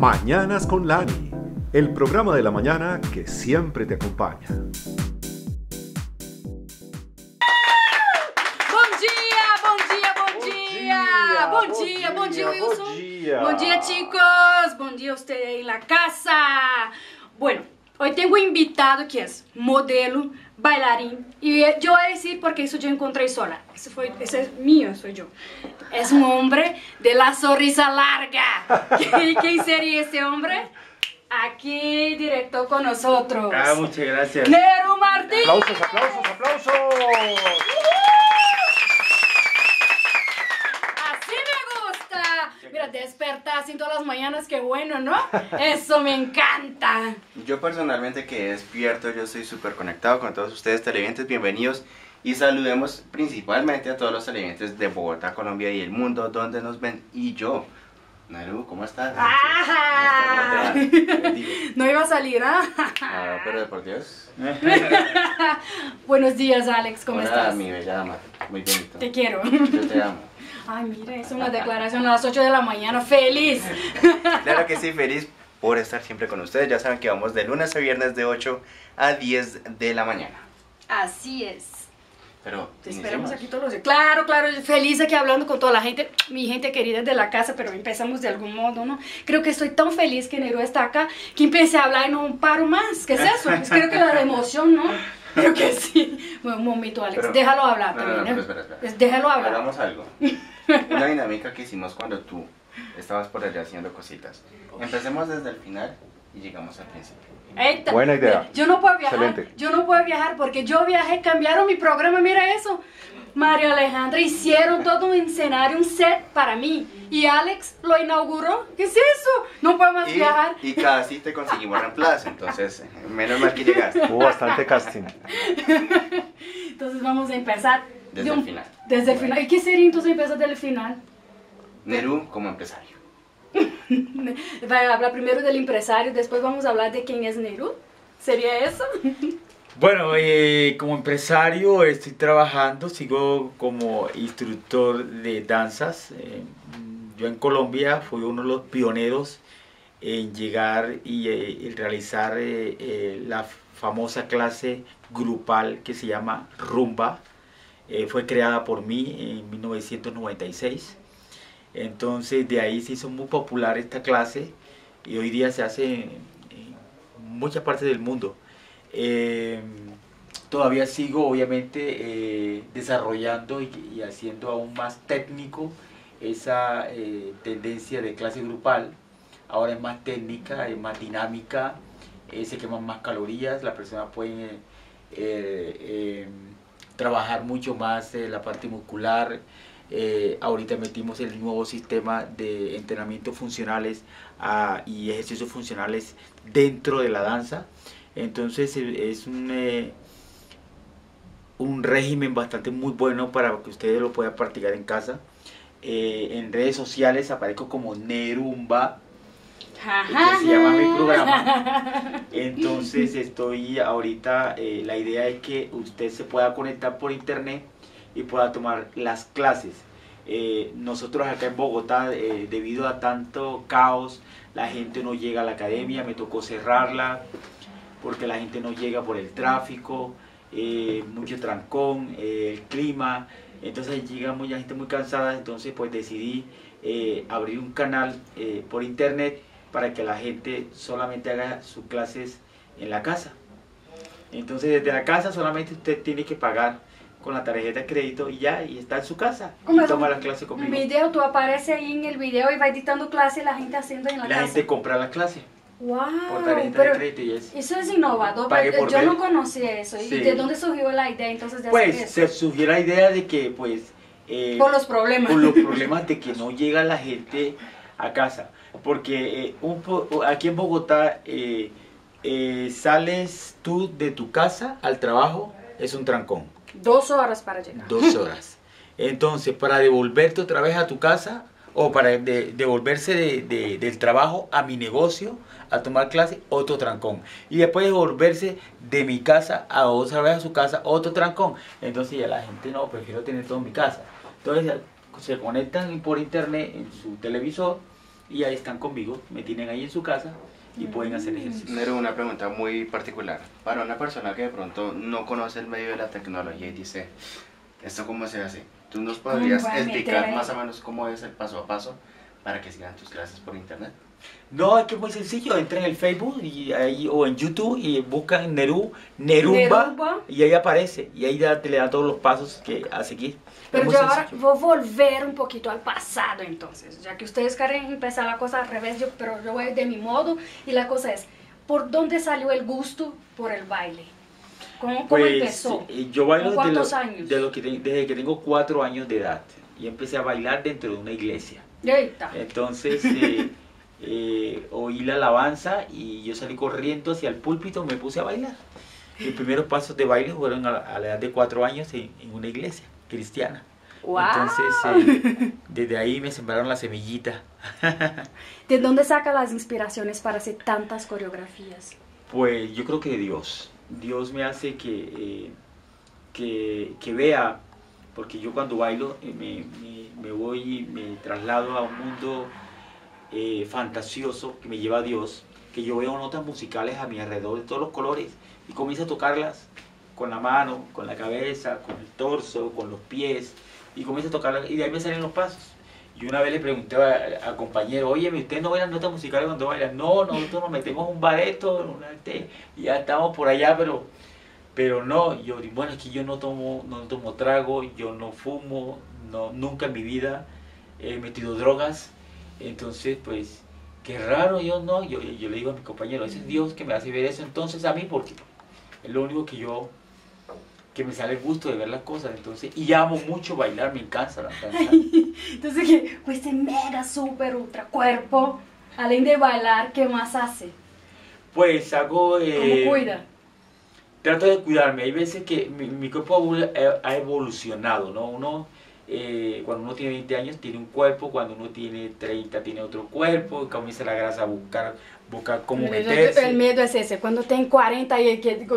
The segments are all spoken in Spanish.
Mañanas con Lani, el programa de la mañana que siempre te acompaña. Bom dia, Wilson. Bom dia, chicos. Bom dia a usted ahí en la casa. Bueno, hoy tengo invitado que es modelo, bailarín. Y yo voy a decir porque eso yo encontré sola. Ese es mío, soy yo. Es un hombre de la sonrisa larga. ¿Y quién sería ese hombre? Aquí directo con nosotros. Ah, muchas gracias. Neru Martín. ¡Aplausos, aplausos, aplausos! Mira, despertar así todas las mañanas, qué bueno, ¿no? Eso me encanta. Yo personalmente que despierto, yo estoy súper conectado con todos ustedes televidentes, bienvenidos y saludemos principalmente a todos los televidentes de Bogotá, Colombia y el mundo donde nos ven. Y yo, Naru, ¿cómo estás? ¡Ah! No iba a salir, ¿ah? Ah, pero por Dios. Buenos días, Alex, ¿cómo Hola, estás? mi bella dama, muy bien. Te quiero. Yo te amo. Ay, mira, es una declaración a las 8 de la mañana, feliz. Claro que sí, feliz por estar siempre con ustedes. Ya saben que vamos de lunes a viernes de 8 a 10 de la mañana. Así es. Pero Te esperamos aquí todos los días. Claro, feliz aquí hablando con toda la gente, mi gente querida de la casa, pero empezamos de algún modo, ¿no? Creo que estoy tan feliz que Neru está acá, que empecé a hablar y no paro más. ¿Qué es eso? Creo que la emoción, ¿no? Creo que sí. Bueno, un momento, Alex, pero, déjalo hablar no, también, no, ¿eh? espera. Déjalo hablar. Hagamos algo. Una dinámica que hicimos cuando tú estabas por allá haciendo cositas. Empecemos desde el final y llegamos al principio. Eita, Buena idea. Yo no puedo viajar. Excelente. Yo no puedo viajar porque yo viajé, cambiaron mi programa, mira eso. María Alejandra hicieron todo un escenario, un set para mí. Y Alex lo inauguró. ¿Qué es eso? No puedo más viajar. Y casi te conseguimos reemplazo, entonces menos mal que llegaste. Hubo bastante casting. Entonces vamos a empezar. Desde el final. Desde el final. ¿Y qué sería entonces empezar desde el final? Neru como empresario. Va a hablar primero del empresario, después vamos a hablar de quién es Neru. ¿Sería eso? Bueno, como empresario estoy trabajando, sigo como instructor de danzas. Yo en Colombia fui uno de los pioneros en llegar y realizar la famosa clase grupal que se llama Rumba. Fue creada por mí en 1996. Entonces de ahí se hizo muy popular esta clase y hoy día se hace en muchas partes del mundo. Todavía sigo obviamente desarrollando y haciendo aún más técnico esa tendencia de clase grupal. Ahora es más técnica, es más dinámica, se queman más calorías, la persona puede trabajar mucho más la parte muscular. Ahorita metimos el nuevo sistema de entrenamientos funcionales y ejercicios funcionales dentro de la danza. Entonces es un régimen bastante muy bueno para que ustedes lo puedan practicar en casa. En redes sociales aparezco como Nerumba, que se llama mi programa. Entonces estoy ahorita, la idea es que usted se pueda conectar por internet y pueda tomar las clases. Nosotros acá en Bogotá, debido a tanto caos, la gente no llega a la academia, me tocó cerrarla porque la gente no llega por el tráfico, mucho trancón, el clima. Entonces llega mucha gente muy cansada, entonces pues decidí abrir un canal por internet para que la gente solamente haga sus clases en la casa. Entonces desde la casa solamente usted tiene que pagar con la tarjeta de crédito y ya, y está en su casa y toma las clases conmigo. El video, tú apareces ahí en el video y va editando clases, la gente haciendo en la casa. La gente compra las clases Wow, por tarjeta de crédito y eso es innovador, yo no conocía eso. Sí. ¿Y de dónde surgió la idea entonces de hacer Pues eso? se surgió la idea de que pues Por los problemas. por los problemas de que no llega la gente a casa, porque aquí en Bogotá sales tú de tu casa al trabajo, es un trancón. 2 horas para llegar. 2 horas. Entonces, para devolverte otra vez a tu casa o para devolverse del trabajo a mi negocio a tomar clase, otro trancón. Y después devolverse de mi casa a otra vez a su casa, otro trancón. Entonces ya la gente no, prefiero tener todo en mi casa. Entonces se conectan por internet en su televisor y ahí están conmigo, me tienen ahí en su casa y pueden hacer ejercicio. Nero, una pregunta muy particular. Para una persona que de pronto no conoce el medio de la tecnología y dice, ¿esto cómo se hace? ¿Tú nos podrías explicar más o menos cómo es el paso a paso para que sigan tus clases por internet? No, es que es muy sencillo, entran en el Facebook y ahí, o en YouTube y buscan Nerumba y ahí aparece, y ahí le dan todos los pasos que a seguir. Pero yo ahora voy a volver un poquito al pasado entonces, ya que ustedes quieren empezar la cosa al revés, pero yo voy de mi modo, y la cosa es, ¿por dónde salió el gusto por el baile? ¿Cómo empezó? Yo bailo ¿Cuántos años? Desde que tengo 4 años de edad, y empecé a bailar dentro de una iglesia. Entonces oí la alabanza y yo salí corriendo hacia el púlpito, me puse a bailar. Mis primeros pasos de baile fueron a la edad de 4 años en una iglesia cristiana. ¡Wow! Entonces, desde ahí me sembraron la semillita. ¿De dónde saca las inspiraciones para hacer tantas coreografías? Pues yo creo que de Dios. Dios me hace que vea, porque yo cuando bailo me voy y me traslado a un mundo fantasioso que me lleva a Dios, que yo veo notas musicales a mi alrededor de todos los colores y comienzo a tocarlas con la mano, con la cabeza, con el torso, con los pies, y comienzo a tocarlas y de ahí me salen los pasos. Y una vez le pregunté al compañero, oye, ¿usted no ve las notas musicales cuando bailan? No, nosotros nos metemos un bareto, y ya estamos por allá, pero no. Yo, bueno, aquí yo no tomo trago, yo no fumo, nunca en mi vida he metido drogas. Entonces, pues, qué raro, yo le digo a mi compañero, ese es Dios que me hace ver eso, entonces a mí, porque es lo único que me sale el gusto de ver las cosas, entonces, y amo mucho bailar, me encanta danzar. Entonces, con este mega, super, ultra cuerpo, além de bailar, ¿qué más hace? Pues hago... ¿Cómo cuida? Trato de cuidarme, hay veces que mi cuerpo ha evolucionado, ¿no? Cuando uno tiene 20 años tiene un cuerpo, cuando uno tiene 30 tiene otro cuerpo, comienza la grasa a buscar cómo meterse. El miedo es ese, cuando tengo 40 y tú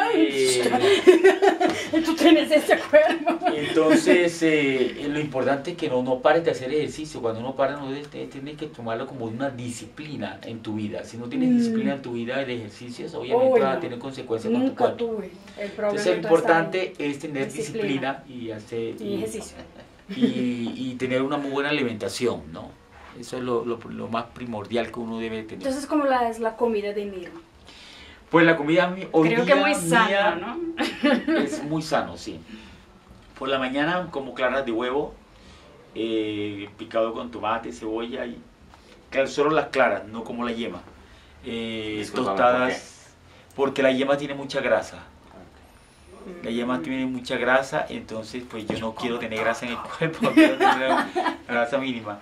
tienes ese cuerpo. Entonces, lo importante es que no pares de hacer ejercicio. Cuando uno para, tienes que tomarlo como una disciplina en tu vida. Si no tienes disciplina en tu vida de ejercicios, obviamente va a tener consecuencias con tu cuerpo. Tuve. Entonces, lo importante es tener disciplina y hacer ejercicio. Y tener una muy buena alimentación, ¿no? Eso es lo más primordial que uno debe tener. Entonces, ¿cómo es la comida de Nero? Pues la comida hoy creo día que muy sana, ¿no? Es muy sano, sí. Por la mañana como claras de huevo, picado con tomate, cebolla y solo las claras, no como la yema. Tostadas, porque la yema tiene mucha grasa. La yema tiene mucha grasa, entonces pues yo no quiero tener grasa en el cuerpo, quiero tener grasa mínima.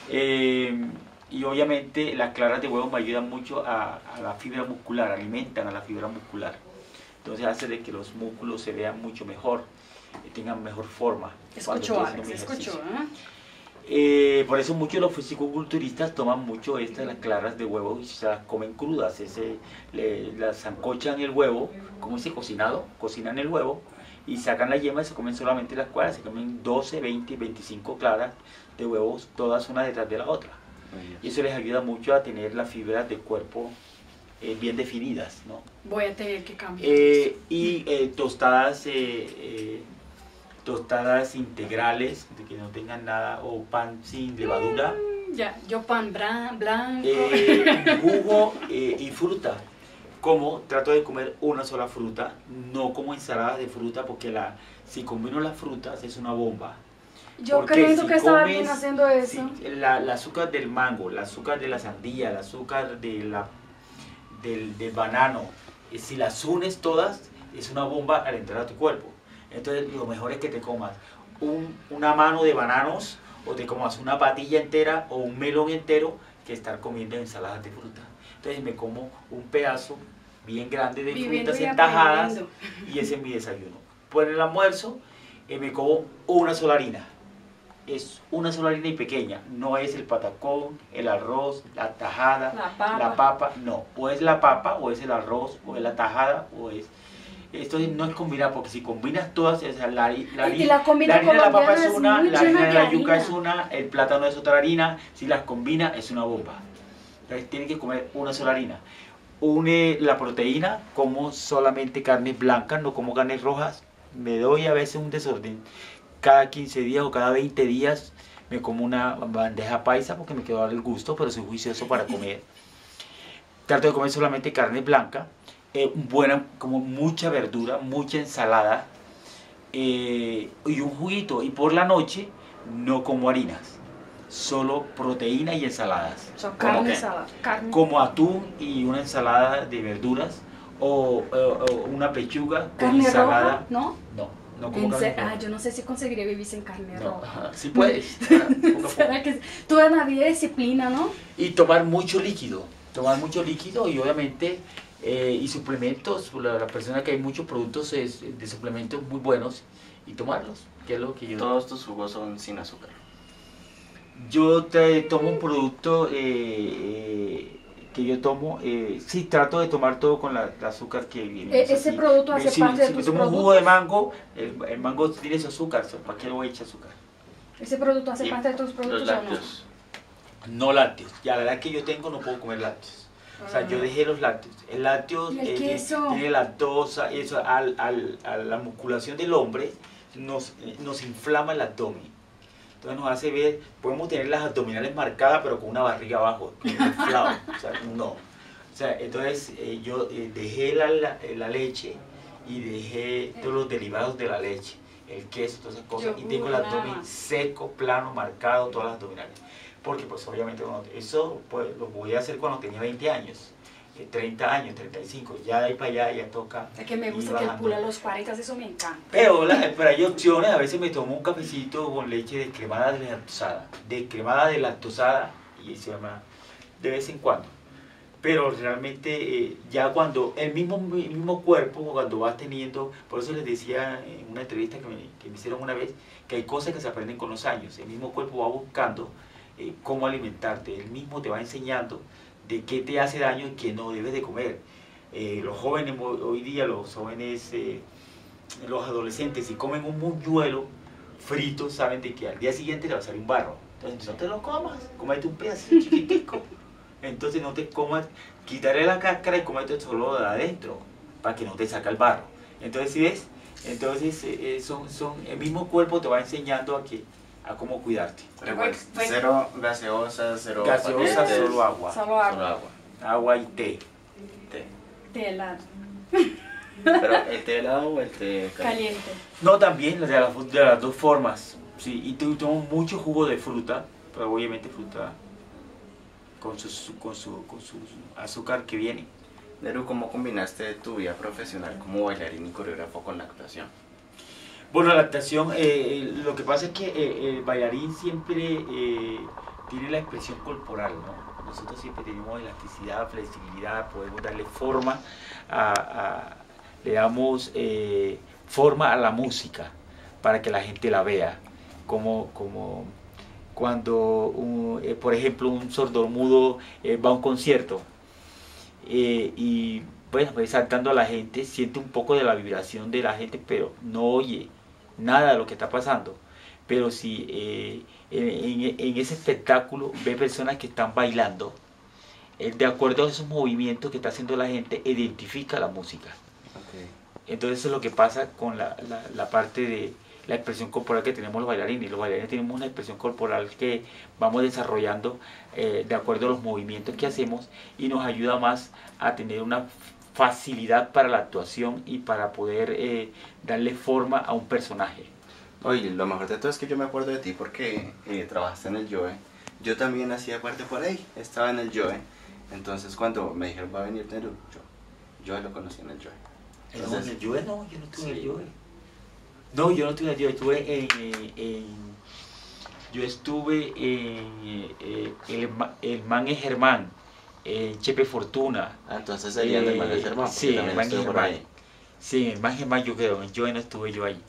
Y obviamente las claras de huevo me ayudan mucho a la fibra muscular, alimentan a la fibra muscular. Entonces hace de que los músculos se vean mucho mejor, tengan mejor forma. Escuchó, Alex, escuchó, por eso muchos de los fisicoculturistas toman mucho las claras de huevo y se las comen crudas. Las zancochan el huevo, como ese cocinado, cocinan el huevo y sacan la yema y se comen solamente las claras. Se comen 12, 20, 25 claras de huevos, todas una detrás de la otra. Y eso les ayuda mucho a tener las fibras del cuerpo bien definidas, ¿no? Voy a tener que cambiar. Tostadas integrales, de que no tengan nada, o pan sin levadura. Ya, yo pan blanco. Jugo y fruta. Trato de comer una sola fruta, no como ensaladas de fruta, porque si combino las frutas es una bomba. Yo creo que estaba bien haciendo eso. Sí, el azúcar del mango, el azúcar de la sandía, el azúcar del banano, si las unes todas, es una bomba al entrar a tu cuerpo. Entonces lo mejor es que te comas una mano de bananos, o te comas una patilla entera o un melón entero, que estar comiendo ensaladas de fruta. Entonces me como un pedazo bien grande de frutas entajadas y ese es mi desayuno. Por el almuerzo me como una sola harina. Es una sola harina y pequeña, no es el patacón, el arroz, la tajada, la papa, no, o es la papa, o es el arroz, o es la tajada, o es esto no es combinar, porque si combinas todas, o sea, la harina de la papa es una, la harina de la yuca es una, el plátano es otra harina, si las combinas es una bomba. Entonces tienen que comer una sola harina. Une la proteína, como solamente carnes blancas, no como carnes rojas. Me doy a veces un desorden. Cada 15 días o cada 20 días me como una bandeja paisa porque me quedo a dar el gusto, pero soy juicioso para comer. Trato de comer solamente carne blanca, buena, como mucha verdura, mucha ensalada y un juguito. Y por la noche no como harinas, solo proteína y ensaladas. Carne, ensalada. Carne. Como atún y una ensalada de verduras o una pechuga con ¿Carne ensalada. roja? ¿No? No como carne roja. Yo no sé si conseguiría vivir sin carne roja. Sí puedes. ¿Será que toda la vida disciplina, no? Y tomar mucho líquido y obviamente y suplementos. La persona que hay muchos productos de suplementos muy buenos y tomarlos, que es lo que yo... Todos tus jugos son sin azúcar. Yo tomo un producto que yo tomo, sí, trato de tomar todo con el azúcar que viene. ¿Ese producto hace parte de tus productos? Si tomo un jugo de mango, el mango tiene ese azúcar, ¿para qué le voy a echar azúcar? ¿Ese producto hace parte de tus productos los lácteos? o no? No lácteos, ya la edad que yo tengo no puedo comer lácteos. O sea, yo dejé los lácteos. El lácteo tiene lactosa, y eso a la musculación del hombre nos inflama el abdomen. Entonces nos hace ver, podemos tener las abdominales marcadas, pero con una barriga abajo, inflado. O sea, no. O sea, entonces yo dejé la leche y dejé todos los derivados de la leche, el queso, todas esas cosas, y tengo el abdomen seco, plano, marcado, todas las abdominales. Porque pues obviamente eso pues, lo voy a hacer cuando tenía 20 años, 30 años, 35, ya de ahí para allá ya toca. Es que me gusta que el pulo a los 40, eso me encanta. Pero hay opciones, a veces me tomo un cafecito con leche descremada de lactosada, y se llama de vez en cuando. Pero realmente ya cuando el mismo cuerpo, cuando vas teniendo, por eso les decía en una entrevista que me hicieron una vez, que hay cosas que se aprenden con los años, el mismo cuerpo va buscando cómo alimentarte, él mismo te va enseñando de qué te hace daño y qué no debes de comer. Los jóvenes hoy día, los adolescentes, si comen un buñuelo frito, saben de que al día siguiente le va a salir un barro. Entonces no te lo comas, cómete un pedacito chiquitico. Entonces no te comas, quitaré la cáscara y cómete solo de adentro, para que no te saque el barro. Entonces, ¿sí ves? Entonces el mismo cuerpo te va enseñando a cómo cuidarte. Pero igual, cero gaseosa, cero gaseosa, solo agua. Solo agua. Agua y té. Té helado. Pero el té helado o el té caliente. No, también de las dos formas. Sí, y tomo mucho jugo de fruta, pero obviamente fruta con su azúcar que viene. Neru, ¿cómo combinaste tu vida profesional como bailarín y coreógrafo con la actuación? Bueno, la actuación, lo que pasa es que el bailarín siempre tiene la expresión corporal, ¿no? Nosotros siempre tenemos elasticidad, flexibilidad, podemos darle forma le damos forma a la música para que la gente la vea, como cuando, por ejemplo, un sordomudo va a un concierto y bueno, pues saltando a la gente, siente un poco de la vibración de la gente, pero no oye nada de lo que está pasando. Pero si en ese espectáculo ve personas que están bailando, de acuerdo a esos movimientos que está haciendo la gente, identifica la música. Okay. Entonces eso es lo que pasa con la parte de la expresión corporal que tenemos los bailarines. Los bailarines tenemos una expresión corporal que vamos desarrollando de acuerdo a los movimientos que hacemos y nos ayuda más a tener una facilidad para la actuación y para poder darle forma a un personaje. Oye, lo mejor de todo es que yo me acuerdo de ti porque trabajaste en el Joe. Yo también hacía parte por ahí, estaba en el Joe. Entonces cuando me dijeron va a venir Neru, yo lo conocí en el Joe. Entonces, ¿en el Joe? No, yo no estuve en el Joe. No, yo no estuve en el Joe, yo estuve en el Man es Germán, en Chepe Fortuna. Ah, entonces sería en el Man es Germán. Sí, en el Man es Germán. Sí, en el Man es Germán yo quedo, en el Joe no estuve yo ahí.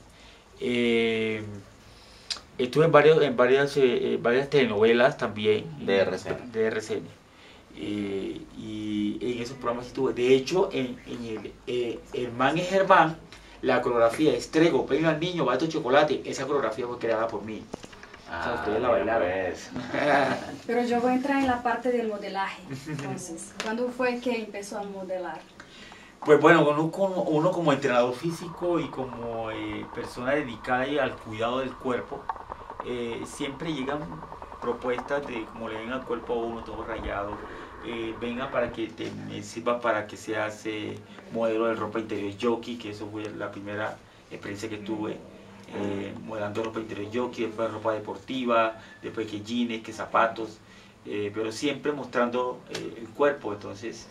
Estuve en varias telenovelas también. De RCN. De RCN. y en esos programas estuve. De hecho, en el Man es Germán, la coreografía es Trego, Premio al Niño, Bato Chocolate, esa coreografía fue creada por mí. O sea, ustedes la bailaron. Pues. Pero yo voy a entrar en la parte del modelaje. Entonces, ¿cuándo fue que empezó a modelar? Pues bueno, uno como entrenador físico y como persona dedicada al cuidado del cuerpo, siempre llegan propuestas de como le ven al cuerpo a uno todo rayado, venga para que me sirva para que seas modelo de ropa interior jockey, que eso fue la primera experiencia que tuve, modelando ropa interior jockey, después ropa deportiva, después que jeans, que zapatos, pero siempre mostrando el cuerpo. Entonces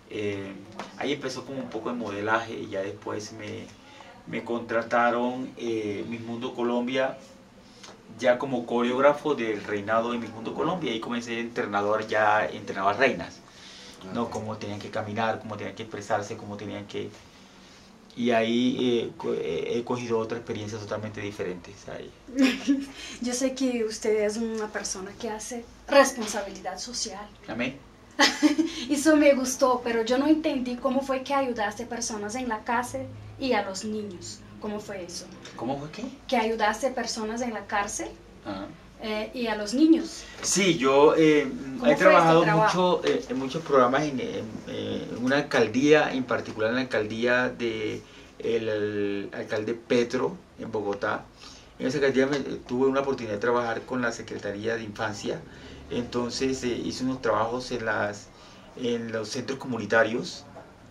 ahí empezó como un poco de modelaje y ya después me contrataron Miss Mundo Colombia ya como coreógrafo del reinado de Miss Mundo Colombia. Ahí comencé entrenador, ya entrenaba reinas, ¿no? Cómo tenían que caminar, cómo tenían que expresarse, cómo tenían que... Y ahí he cogido otras experiencias totalmente diferentes ahí. Yo sé que usted es una persona que hace responsabilidad social. Amén. Eso me gustó, pero yo no entendí cómo fue que ayudaste a personas en la cárcel y a los niños. ¿Cómo fue eso? ¿Cómo fue qué? Que ayudaste a personas en la cárcel y a los niños. Sí, yo he trabajado mucho en muchos programas en una alcaldía, en particular en la alcaldía del alcalde Petro en Bogotá. En esa alcaldía tuve una oportunidad de trabajar con la Secretaría de Infancia. Entonces hice unos trabajos en los centros comunitarios,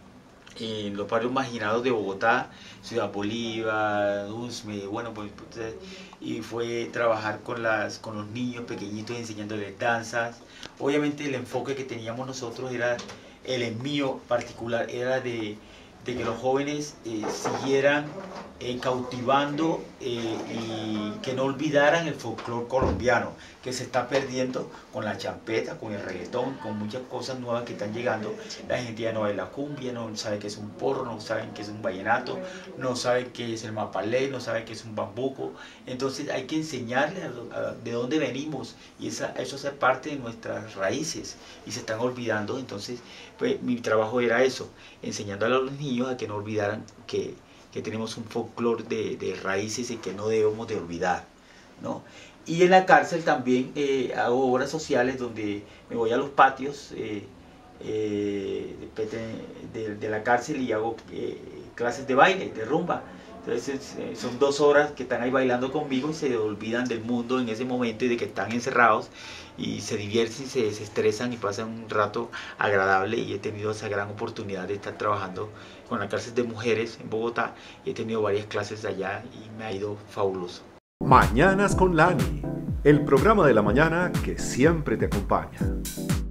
en los barrios marginados de Bogotá, Ciudad Bolívar, Usme, bueno, pues, y fue trabajar con los niños pequeñitos, enseñándoles danzas. Obviamente el enfoque que teníamos nosotros era, el mío particular, era de que los jóvenes siguieran cautivando y que no olvidaran el folclore colombiano, que se está perdiendo con la champeta, con el reggaetón, con muchas cosas nuevas que están llegando. La gente ya no baila cumbia, no sabe qué es un porro, no saben qué es un vallenato, no saben qué es el mapalé, no saben qué es un bambuco. Entonces hay que enseñarles de dónde venimos, y eso hace parte de nuestras raíces y se están olvidando. Entonces pues mi trabajo era eso, enseñando a los niños a que no olvidaran que tenemos un folclore de raíces y que no debemos de olvidar, ¿no? Y en la cárcel también hago obras sociales donde me voy a los patios de la cárcel y hago clases de baile, de rumba. Entonces son 2 horas que están ahí bailando conmigo y se olvidan del mundo en ese momento y de que están encerrados, y se divierten, se desestresan y pasan un rato agradable. Y he tenido esa gran oportunidad de estar trabajando con la cárcel de mujeres en Bogotá. He tenido varias clases allá y me ha ido fabuloso. Mañanas con Lani, el programa de la mañana que siempre te acompaña.